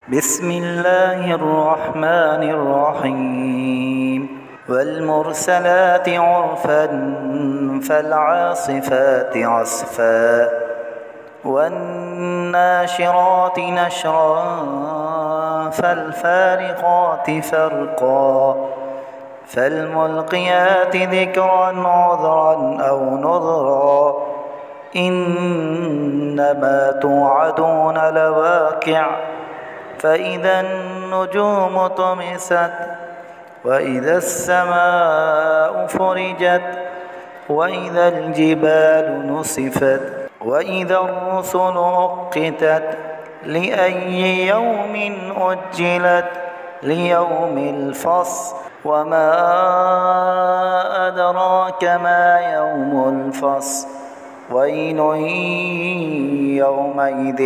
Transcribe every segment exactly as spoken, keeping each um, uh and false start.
بسم الله الرحمن الرحيم والمرسلات عرفا فالعاصفات عصفا والناشرات نشرا فالفارقات فرقا فالملقيات ذكرا عذرا أو نذرا إنما توعدون لواقع فإذا النجوم طمست وإذا السماء فرجت وإذا الجبال نسفت وإذا الرسل أقتت لأي يوم أجلت ليوم الفصل وما أدراك ما يوم الفصل ويل يومئذ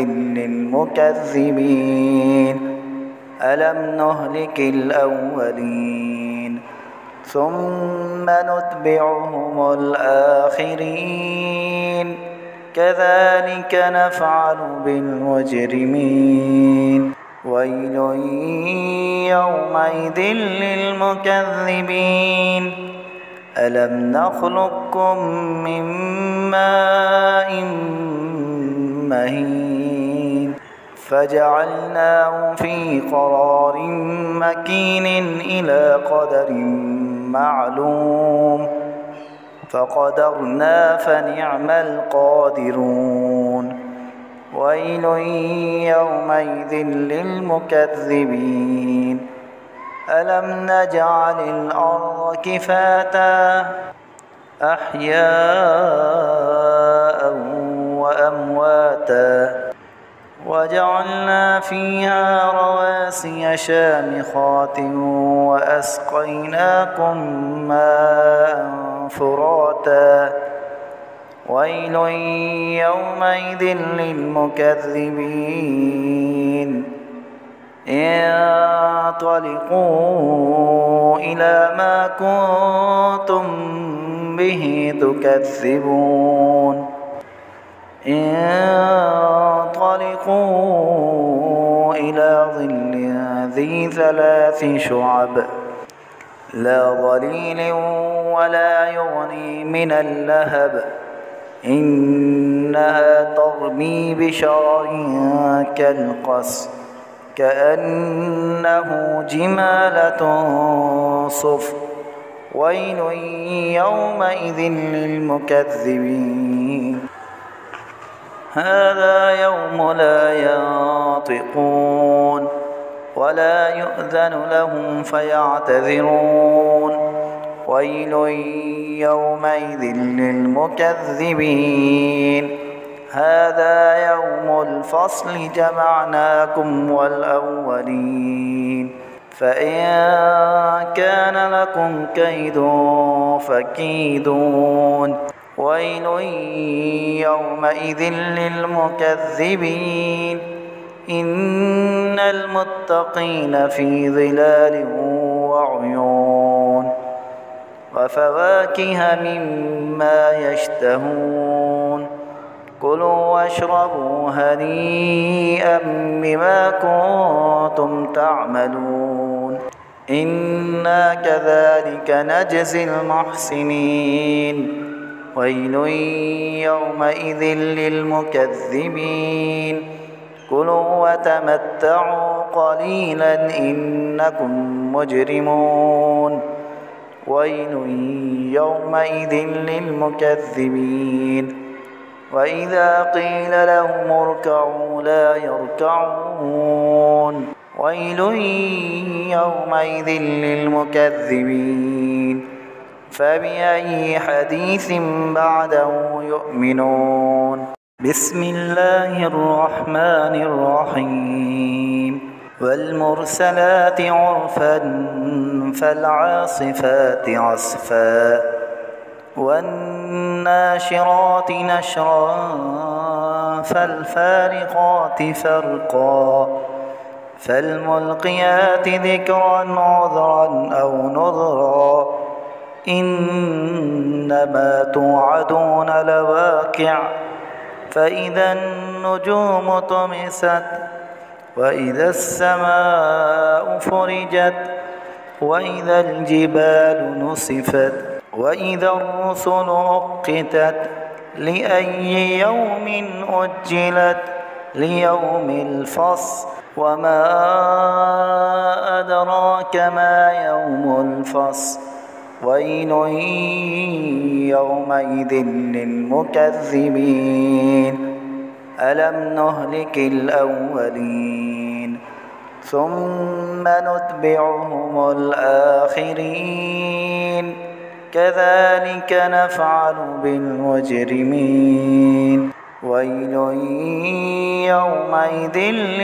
للمكذبين ألم نهلك الأولين ثم نتبعهم الآخرين كذلك نفعل بالمجرمين ويل يومئذ للمكذبين ألم نخلقكم من ماء مهين فجعلناه في قرار مكين إلى قدر معلوم فقدرنا فنعم القادرون ويل يومئذ للمكذبين ألم نجعل الأرض كفاتا أحياء وأمواتا وجعلنا فيها رواسي شامخات وأسقيناكم ماء فراتا ويل يومئذ للمكذبين انطلقوا إلى ما كنتم به تكذبون انطلقوا إلى ظل ذي ثلاث شعب لا ظليل ولا يغني من اللهب إنها ترمي بشرر كالقصر كأنه جمالة صفر ويل يومئذ للمكذبين هذا يوم لا ينطقون ولا يؤذن لهم فيعتذرون ويل يومئذ للمكذبين هذا يوم الفصل جمعناكم والأولين فإن كان لكم كيد فكيدون ويل يومئذ للمكذبين إن المتقين في ظلال وعيون وفواكه مما يشتهون كلوا واشربوا هنيئا بما كنتم تعملون إنا كذلك نجزي المحسنين ويل يومئذ للمكذبين كلوا وتمتعوا قليلا إنكم مجرمون ويل يومئذ للمكذبين وإذا قيل لهم اركعوا لا يركعون ويل يومئذ للمكذبين فبأي حديث بعده يؤمنون بسم الله الرحمن الرحيم والمرسلات عرفا فالعاصفات عصفا والناشرات نشرا فالفارقات فرقا فالملقيات ذكرا عذرا أو نذرا إنما توعدون لواقع فإذا النجوم طمست وإذا السماء فرجت وإذا الجبال نسفت وإذا الرسل أقتت لأي يوم أجلت ليوم الفصل وما أدراك ما يوم الفصل ويل يومئذ للمكذبين ألم نهلك الأولين ثم نتبعهم الآخرين كذلك نفعل بالمجرمين ويل يومئذ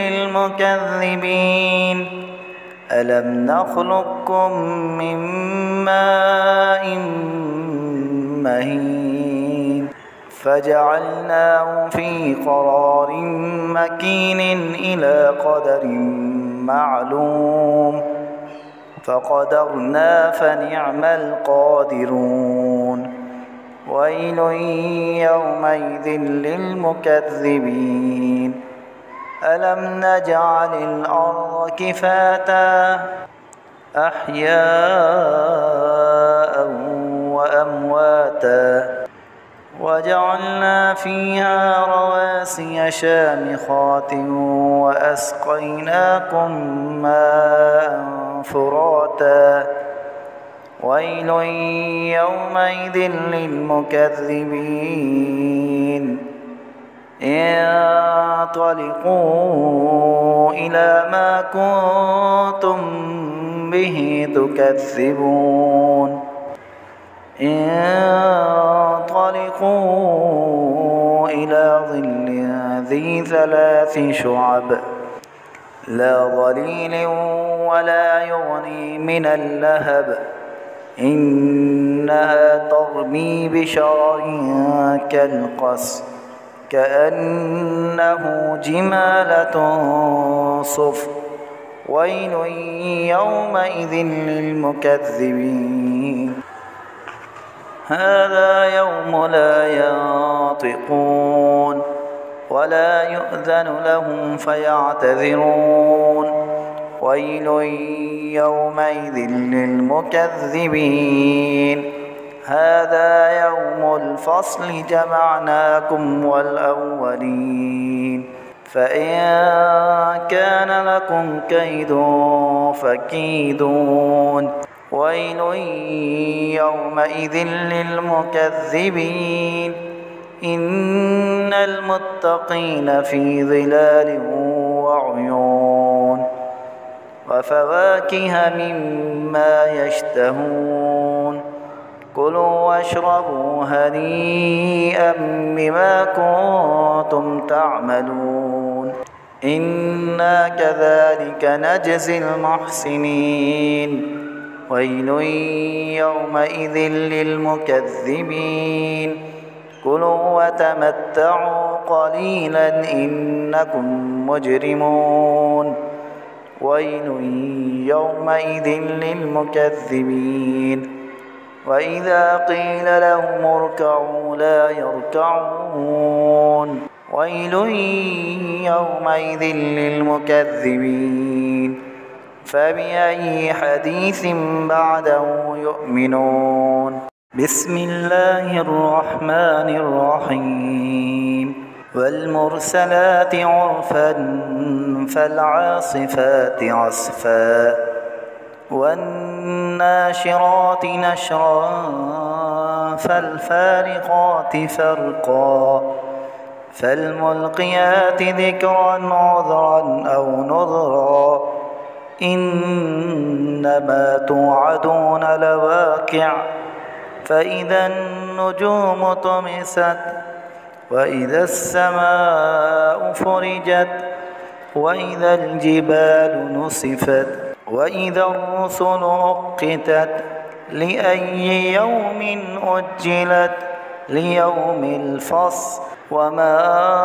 للمكذبين ألم نخلقكم من ماء مهين فجعلناه في قرار مكين إلى قدر معلوم فقدرنا فنعم القادرون ويل يومئذ للمكذبين ألم نجعل الأرض كفاتا أحياء وأمواتا وجعلنا فيها رواسي شامخات وأسقيناكم ماء فراتا ويل يومئذ للمكذبين انطلقوا إلى ما كنتم به تكذبون انطلقوا إلى ظل ذي ثلاث شعب لا ظليل ولا يغني من اللهب إنها ترمي بشرر كالقصر كأنه جمالة صفر ويل يومئذ للمكذبين هذا يوم لا ينطقون ولا يؤذن لهم فيعتذرون ويل يومئذ للمكذبين هذا يوم الفصل جمعناكم والأولين فإن كان لكم كيد فكيدون ويل يومئذ للمكذبين إن المتقين في ظلال وعيون وفواكه مما يشتهون كلوا واشربوا هنيئا بما كنتم تعملون إنا كذلك نجزي المحسنين ويل يومئذ للمكذبين كلوا وتمتعوا قليلا إنكم مجرمون ويل يومئذ للمكذبين وإذا قيل لهم اركعوا لا يركعون ويل يومئذ للمكذبين فبأي حديث بعده يؤمنون بسم الله الرحمن الرحيم والمرسلات عرفا فالعاصفات عصفا والناشرات نشرا فالفارقات فرقا فالملقيات ذكرا عذرا أو نذرا إنما توعدون لواقع فإذا النجوم طمست وإذا السماء فرجت وإذا الجبال نسفت وإذا الرسل أقتت لأي يوم أجلت ليوم الفصل وما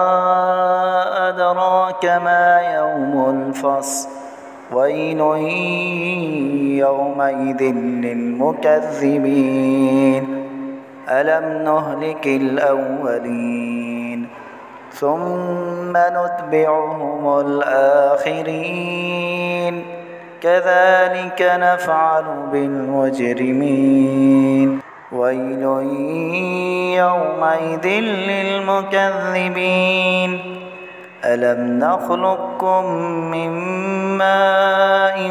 أدراك ما يوم الفصل ويل يومئذ للمكذبين ألم نهلك الأولين ثم نتبعهم الآخرين كذلك نفعل بالمجرمين ويل يومئذ للمكذبين ألم نخلقكم من ماء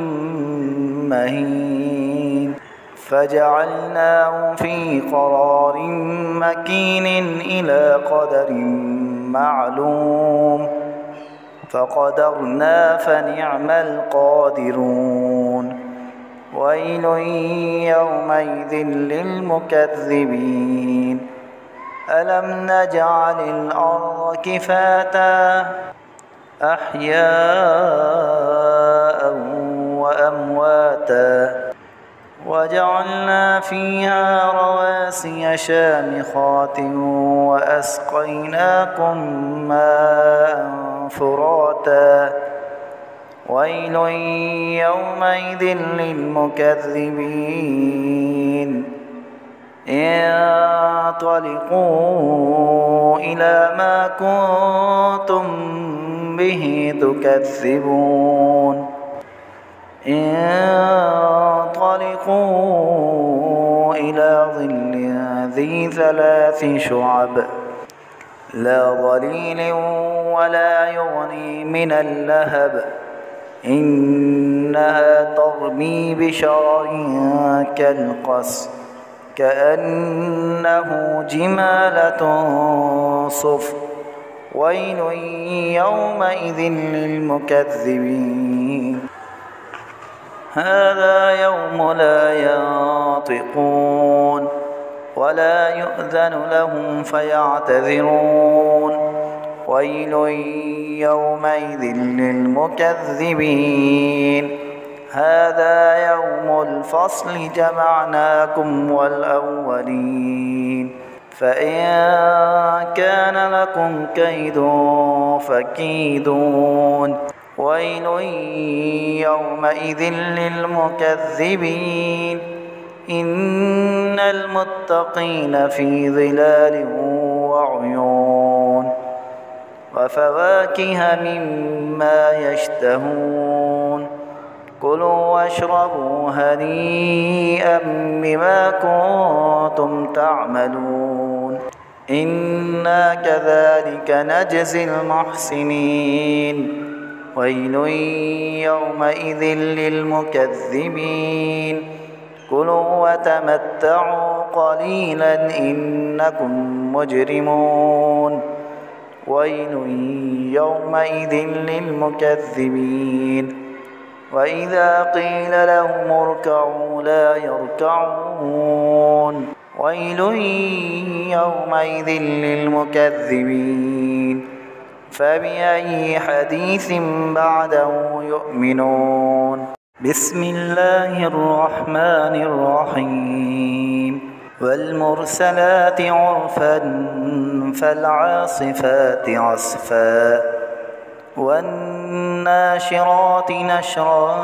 مهين فجعلناه في قرار مكين إلى قدر معلوم فقدرنا فنعم القادرون ويل يومئذ للمكذبين ألم نجعل الأرض كفاتا أحياء وأمواتا وجعلنا فيها رواسي شامخات وأسقيناكم ماء فراتا ويل يومئذ للمكذبين انطلقوا إلى ما كنتم به تكذبون انطلقوا إلى ظل ذي ثلاث شعب لا ظليل ولا يغني من اللهب إنها ترمي بشرر كالقصر كأنه جمالة صفر ويل يومئذ للمكذبين هذا يوم لا ينطقون ولا يؤذن لهم فيعتذرون ويل يومئذ للمكذبين هذا يوم الفصل جمعناكم والأولين فإن كان لكم كيد فكيدون ويل يومئذ للمكذبين إن المتقين في ظلال وعيون وفواكه مما يشتهون كلوا واشربوا هنيئا بما كنتم تعملون إنا كذلك نجزي المحسنين ويل يومئذ للمكذبين كلوا وتمتعوا قليلا إنكم مجرمون ويل يومئذ للمكذبين وإذا قيل لهم اركعوا لا يركعون ويل يومئذ للمكذبين فبأي حديث بعده يؤمنون بسم الله الرحمن الرحيم والمرسلات عرفا فالعاصفات عصفا والناشرات نشرا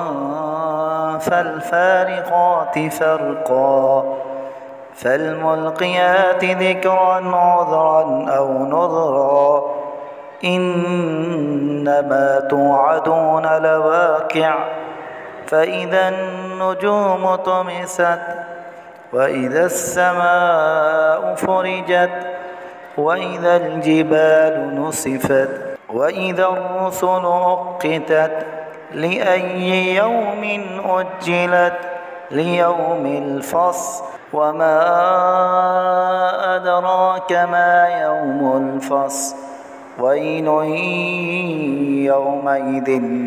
فالفارقات فرقا فالملقيات ذكرا عذرا أو نذرا إنما توعدون لواقع فإذا النجوم طمست وإذا السماء فرجت وإذا الجبال نسفت وإذا الرسل أقتت لأي يوم أجلت ليوم الفصل وما أدراك ما يوم الفصل ويل يومئذ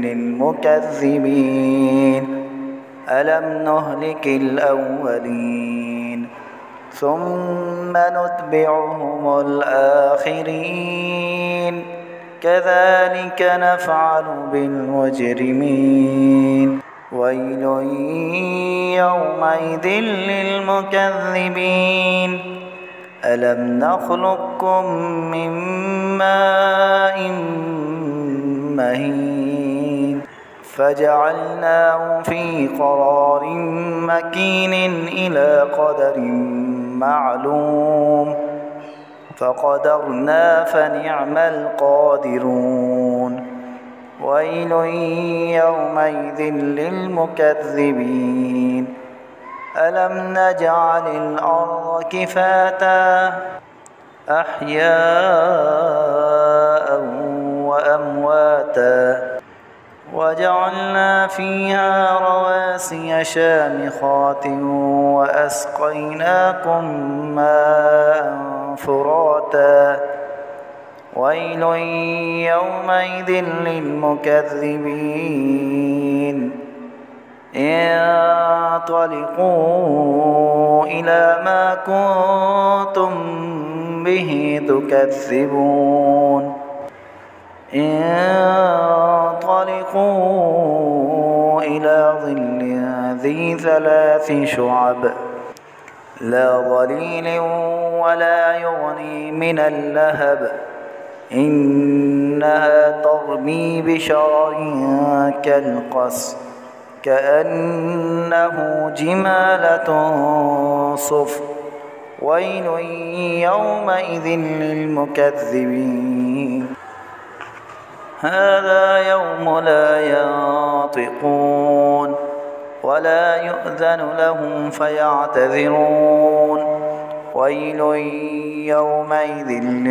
للمكذبين ألم نهلك الأولين ثم نتبعهم الآخرين كذلك نفعل بالمجرمين ويل يومئذ للمكذبين ألم نخلقكم من ماء مهين فجعلناه في قرار مكين إلى قدر معلوم فقدرنا فنعم القادرون ويل يومئذ للمكذبين ألم نجعل الأرض كفاتا أحياء وأمواتا وجعلنا فيها رواسي شامخات وأسقيناكم ماء فراتا ويل يومئذ للمكذبين انطلقوا إلى ما كنتم به تكذبون انطلقوا إلى ظل ذي ثلاث شعب لا ظليل ولا يغني من اللهب إنها ترمي بشرر كالقصر كأنه جمالة صفر ويل يومئذ للمكذبين هذا يوم لا ينطقون ولا يؤذن لهم فيعتذرون ويل يومئذ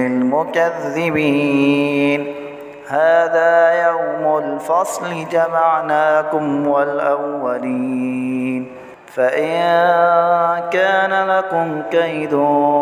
للمكذبين هذا يوم الفصل جمعناكم والأولين فإن كان لكم كيد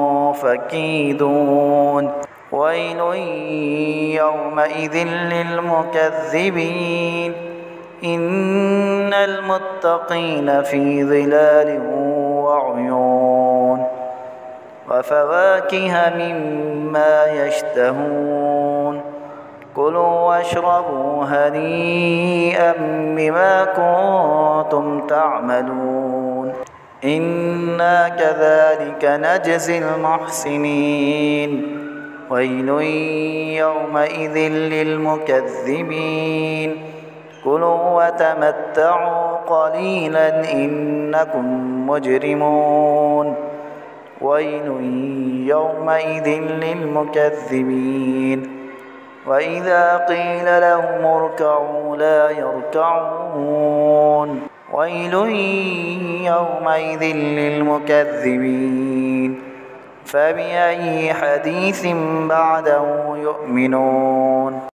فكيدون ويل يومئذ للمكذبين إن المتقين في ظلال وعيون وفواكه مما يشتهون كلوا واشربوا هنيئا بما كنتم تعملون إنا كذلك نجزي المحسنين ويل يومئذ للمكذبين كلوا وتمتعوا قليلا إنكم مجرمون ويل يومئذ للمكذبين وإذا قيل لهم اركعوا لا يركعون ويل يومئذ للمكذبين فبأي حديث بعده يؤمنون